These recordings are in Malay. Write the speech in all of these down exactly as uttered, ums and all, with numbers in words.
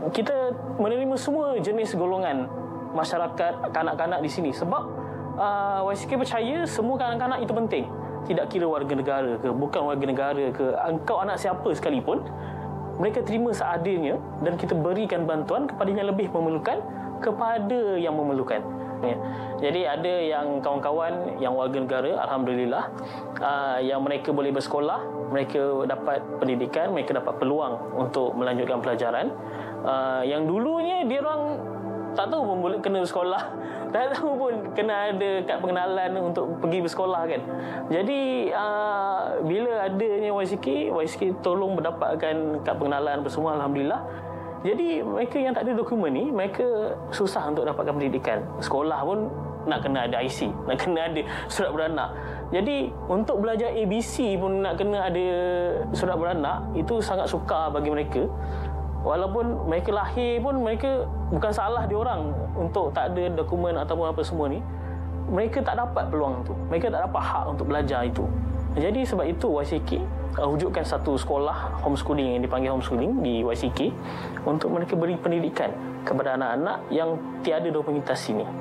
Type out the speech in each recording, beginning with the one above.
kita menerima semua jenis golongan masyarakat kanak-kanak di sini. Sebab uh, Y C K percaya semua kanak-kanak itu penting. Tidak kira warga negara ke, bukan warga negara ke, engkau anak siapa sekalipun, mereka terima seadanya dan kita berikan bantuan kepada yang lebih memerlukan, kepada yang memerlukan. Ya. Jadi ada yang kawan-kawan yang warga negara, alhamdulillah, uh, yang mereka boleh bersekolah, mereka dapat pendidikan, mereka dapat peluang untuk melanjutkan pelajaran. Uh, yang dulunya dia orang tak tahu pun boleh kena bersekolah, tak tahu pun kena ada kad pengenalan untuk pergi bersekolah kan. Jadi uh, bila adanya Y C K, Y C K tolong mendapatkan kad pengenalan semua, alhamdulillah. Jadi mereka yang tak ada dokumen ni, mereka susah untuk dapatkan pendidikan. Sekolah pun nak kena ada I C, nak kena ada surat beranak. Jadi untuk belajar A B C pun nak kena ada surat beranak. Itu sangat sukar bagi mereka. Walaupun mereka lahir pun, mereka bukan salah diorang untuk tak ada dokumen ataupun apa semua ni. Mereka tak dapat peluang tu, mereka tak dapat hak untuk belajar itu. Jadi sebab itu Y C K uh, wujudkan satu sekolah homeschooling yang dipanggil homeschooling di Y C K untuk mereka beri pendidikan kepada anak-anak yang tiada dokumentasi ni.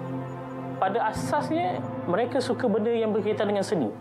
Pada asasnya mereka suka benda yang berkaitan dengan seni.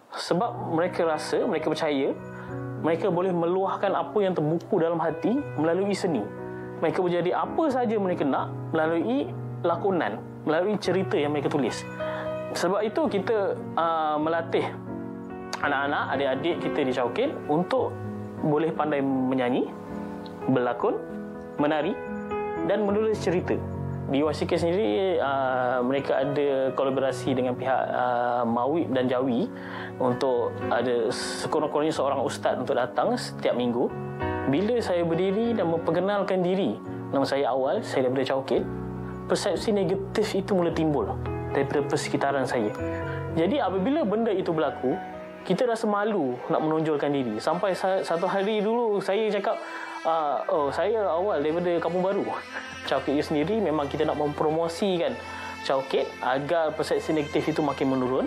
Sebab mereka rasa, mereka percaya mereka boleh meluahkan apa yang terbuku dalam hati melalui seni. Mereka boleh jadi apa saja mereka nak melalui lakonan, melalui cerita yang mereka tulis. Sebab itu kita uh, melatih anak-anak, adik-adik kita di Chowkit untuk boleh pandai menyanyi, berlakon, menari dan menulis cerita. Di Y C K sendiri uh, mereka ada kolaborasi dengan pihak uh, Mawib dan Jawi untuk ada sekurang-kurangnya seorang ustaz untuk datang setiap minggu. Bila saya berdiri dan memperkenalkan diri, nama saya Awal, saya daripada Chowkit, persepsi negatif itu mula timbul daripada persekitaran saya. Jadi apabila benda itu berlaku, kita rasa malu nak menonjolkan diri. Sampai satu hari dulu saya cakap, uh, oh saya Awal daripada Kampung Baru. Chowkit itu sendiri memang kita nak mempromosikan Chowkit agar persepsi negatif itu makin menurun.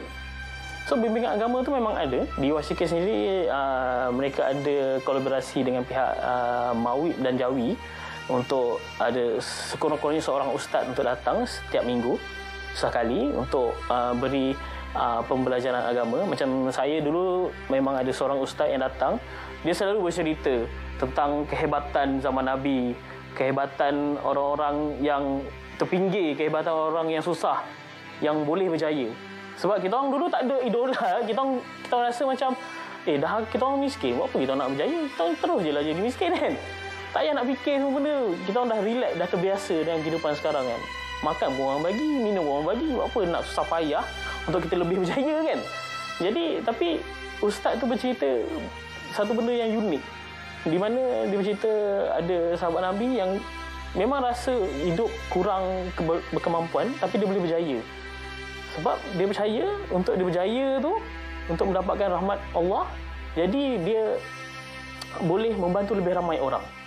So bimbingan agama tu memang ada. Di Y C K sendiri uh, mereka ada kolaborasi dengan pihak uh, Mawib dan Jawi untuk ada sekurang-kurangnya seorang ustaz untuk datang setiap minggu sekali untuk uh, beri uh, pembelajaran agama. Macam saya dulu memang ada seorang ustaz yang datang, dia selalu bercerita tentang kehebatan zaman Nabi, kehebatan orang-orang yang terpinggir, kehebatan orang yang susah yang boleh berjaya. Sebab kita orang dulu tak ada idola, kita orang, kita orang rasa macam eh dah kita orang miskin, buat apa kita orang nak berjaya, kita orang terus je lah jadi miskin kan. Tak payah nak fikir semua benda. Kita orang dah relax, dah terbiasa dengan kehidupan sekarang kan. Makan pun orang bagi, minum pun orang bagi, buat apa nak susah payah untuk kita lebih berjaya kan. Jadi tapi ustaz tu bercerita satu benda yang unik, di mana dia bercerita ada sahabat Nabi yang memang rasa hidup kurang berkemampuan tapi dia boleh berjaya. Sebab dia percaya untuk dia berjaya tu, untuk mendapatkan rahmat Allah, jadi dia boleh membantu lebih ramai orang.